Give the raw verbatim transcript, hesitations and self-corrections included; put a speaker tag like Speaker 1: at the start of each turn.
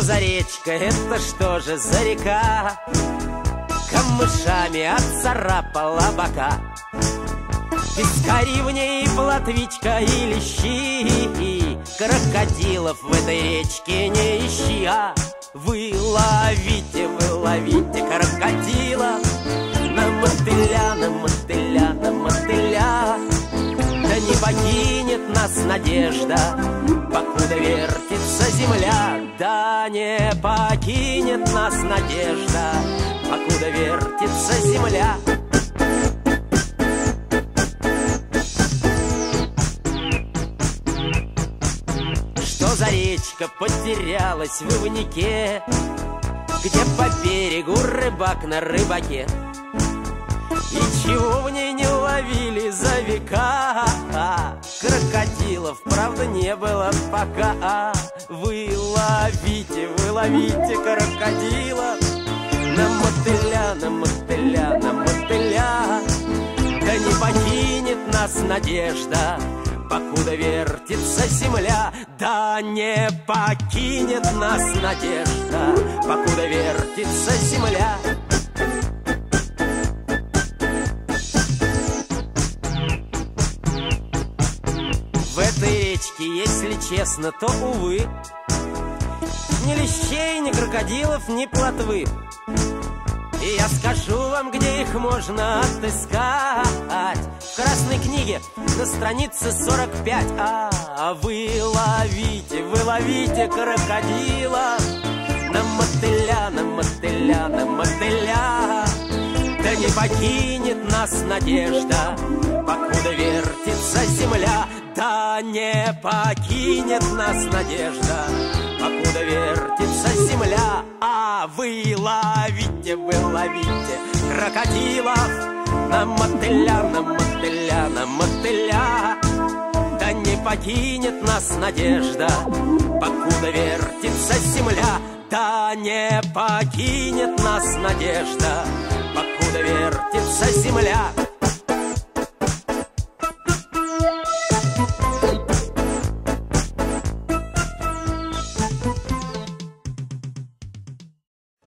Speaker 1: за речка, это что же за река? Камышами отцарапала бока. Пескари в ней, плотвичка и лещи, крокодилов в этой речке не ищи. А вы ловите, вы ловите крокодила, на мотыля, на мотыля, на мотыля. Да не покинет нас надежда, покуда вертится земля. Да не покинет нас надежда, покуда вертится земля. Что за речка потерялась в ивнике, где по берегу рыбак на рыбаке? И чего в ней не ловили за века? Крокодилов, правда, не было пока. Вы ловите, вы ловите крокодила, на мотыля, на мотыля, на мотыля. Да не покинет нас надежда, покуда вертится земля. Да не покинет нас надежда, покуда вертится земля. В этой речке, если честно, то, увы, ни лещей, ни крокодилов, ни плотвы. И я скажу вам, где их можно отыскать. В красной книге на странице сорок пять. А вы ловите, вы ловите крокодила, на мотыля, на мотыля, на мотыля. Да не покинет нас надежда, покуда вертится земля. Да не покинет нас надежда, покуда вертится земля. А вы ловите, вы ловите крокодилов, на мотыля, на мотыля, на мотыля. Да не покинет нас надежда, покуда вертится земля. Да не покинет нас надежда, покуда вертится земля.